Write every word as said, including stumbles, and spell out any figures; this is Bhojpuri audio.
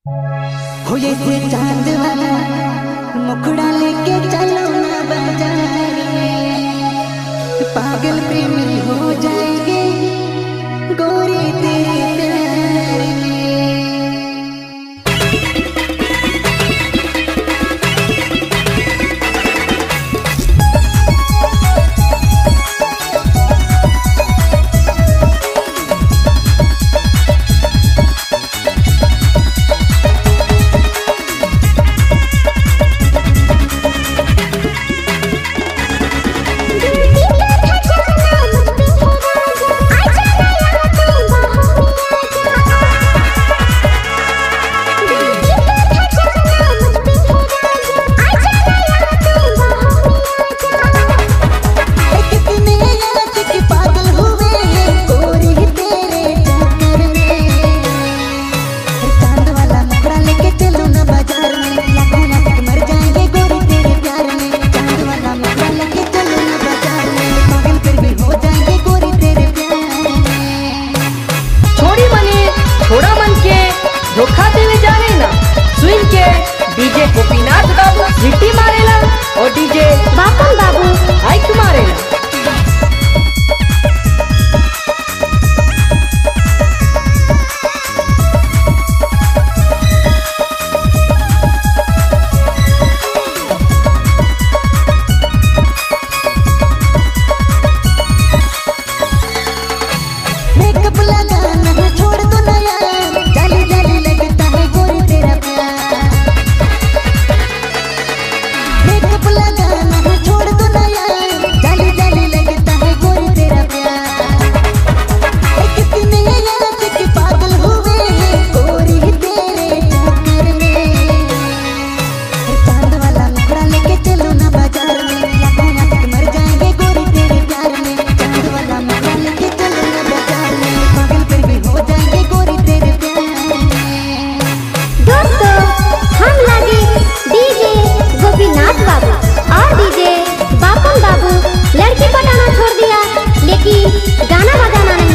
हो ये से चांद वाला मुखड़ा लेके चलो ना बाजार में, पागल प्रेमी हो जाएंगे गोरी तेरे प्यार में। धोखा देवे जाने ना स्विंग के डीजे गोपीनाथ बाबू सिटी मारेला और डीजे बापन बाबू हाइक मारेला। मेकअप लगाना छोड़ दो ना यार, जाली जाली लगता है गोरी तेरा प्यार। मेकअप लगाना छोड़ दो ना यार, जाली जाली लगता है गोरी तेरा प्यार। कितने याद के पागल हुए हैं गोरी तेरे चक्कर में। चांद वाला मुखड़ा लेके चलो ना बाजार में, लाखों नाटक मर जाएंगे गोरी तेरे प्यार में। चांद वाला मुखड़ा लेके चलो ना बाजार में, पागल फिर भी हो जाएंगे गोरी तेरे प्यार में। दोस्तों हम लगे डीजे गोपीनाथ बाबू और डीजे बापन बाबू लड़की पटाना छोड़ दिया, लेकिन गाना बजाना नहीं।